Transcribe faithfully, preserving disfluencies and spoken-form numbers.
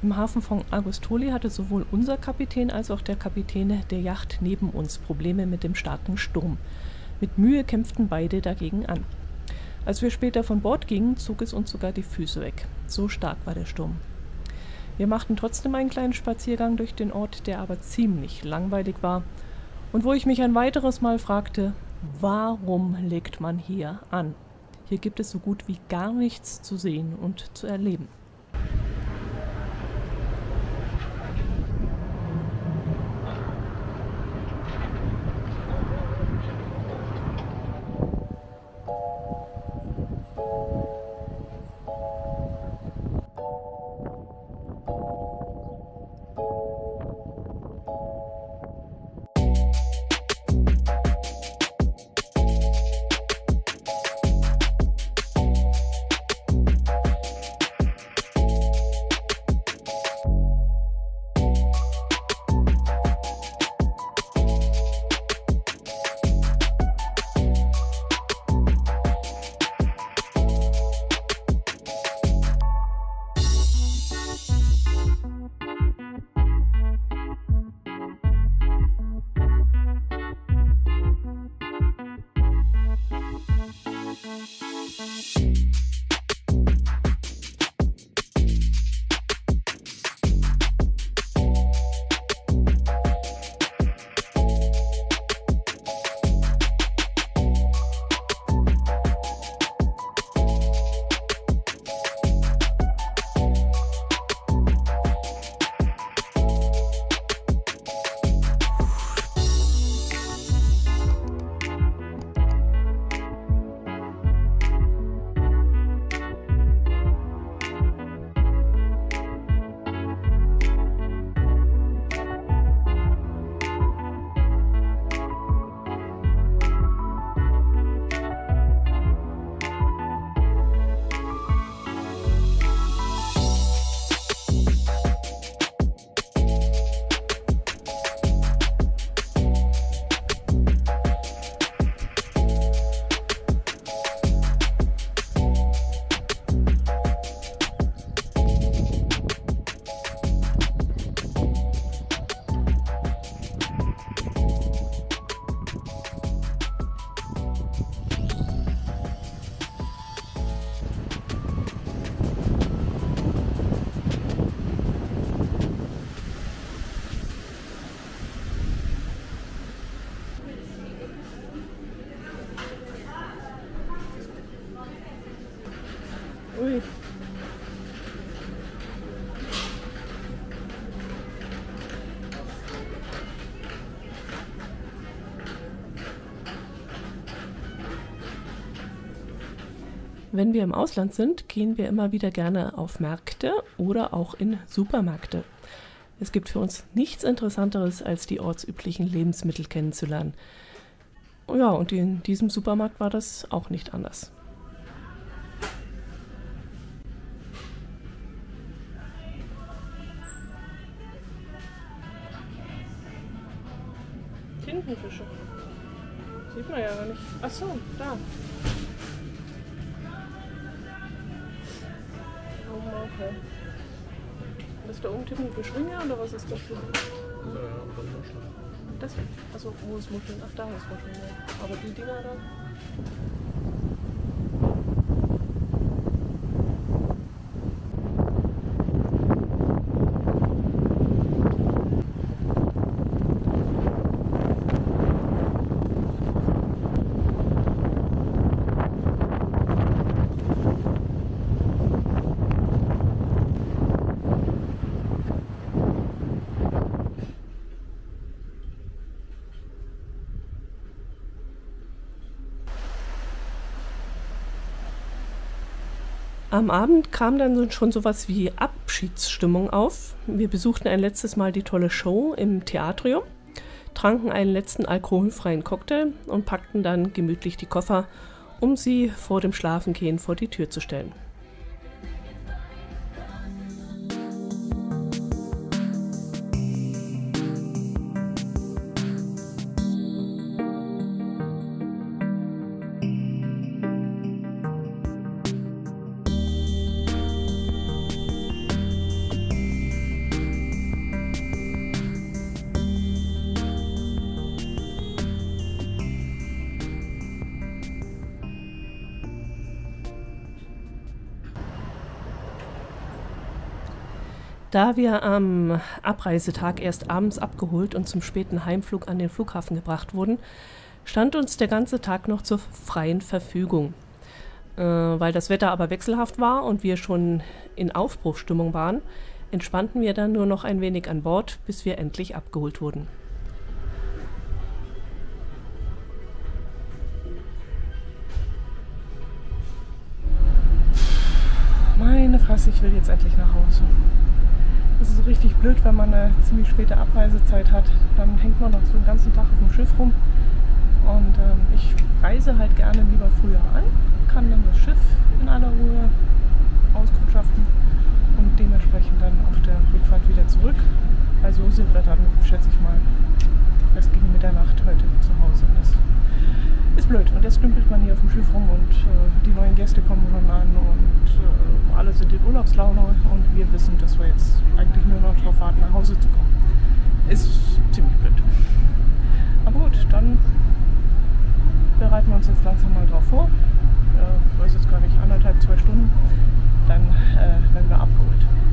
Im Hafen von Argostoli hatte sowohl unser Kapitän als auch der Kapitän der Yacht neben uns Probleme mit dem starken Sturm. Mit Mühe kämpften beide dagegen an. Als wir später von Bord gingen, zog es uns sogar die Füße weg. So stark war der Sturm. Wir machten trotzdem einen kleinen Spaziergang durch den Ort, der aber ziemlich langweilig war und wo ich mich ein weiteres Mal fragte, warum legt man hier an? Hier gibt es so gut wie gar nichts zu sehen und zu erleben. Ui. Wenn wir im Ausland sind, gehen wir immer wieder gerne auf Märkte oder auch in Supermärkte. Es gibt für uns nichts Interessanteres, als die ortsüblichen Lebensmittel kennenzulernen. Ja, und in diesem Supermarkt war das auch nicht anders. Tintenfische. Sieht man ja gar nicht. Ach so, da. Oh, okay. Das ist da oben Tintenfischringe oder was ist das für? Ja, ja, und dann Muscheln. Das? Also wo ist Muscheln? Ach, da ist Muscheln. Ja. Aber die Dinger da? Am Abend kam dann schon sowas wie Abschiedsstimmung auf. Wir besuchten ein letztes Mal die tolle Show im Theatrium, tranken einen letzten alkoholfreien Cocktail und packten dann gemütlich die Koffer, um sie vor dem Schlafengehen vor die Tür zu stellen. Da wir am Abreisetag erst abends abgeholt und zum späten Heimflug an den Flughafen gebracht wurden, stand uns der ganze Tag noch zur freien Verfügung. Äh, weil das Wetter aber wechselhaft war und wir schon in Aufbruchsstimmung waren, entspannten wir dann nur noch ein wenig an Bord, bis wir endlich abgeholt wurden. Meine Fresse, ich will jetzt endlich nach Hause. Das ist richtig blöd, wenn man eine ziemlich späte Abreisezeit hat. Dann hängt man noch so den ganzen Tag auf dem Schiff rum. Und ähm, ich reise halt gerne lieber früher an, kann dann das Schiff in aller Ruhe auskundschaften und dementsprechend dann auf der Rückfahrt wieder zurück. Also sind wir dann, schätze ich mal, das ging mit der Nacht heute zu Hause. Das ist blöd. Und jetzt dümpelt man hier auf dem Schiff rum und äh, die neuen Gäste kommen schon an und äh, alle sind in Urlaubslaune und wir wissen, dass wir jetzt eigentlich nur noch darauf warten, nach Hause zu kommen. Ist ziemlich blöd. Aber gut, dann bereiten wir uns jetzt langsam mal drauf vor. Ich äh, weiß jetzt gar nicht, anderthalb, zwei Stunden, dann äh, werden wir abgeholt.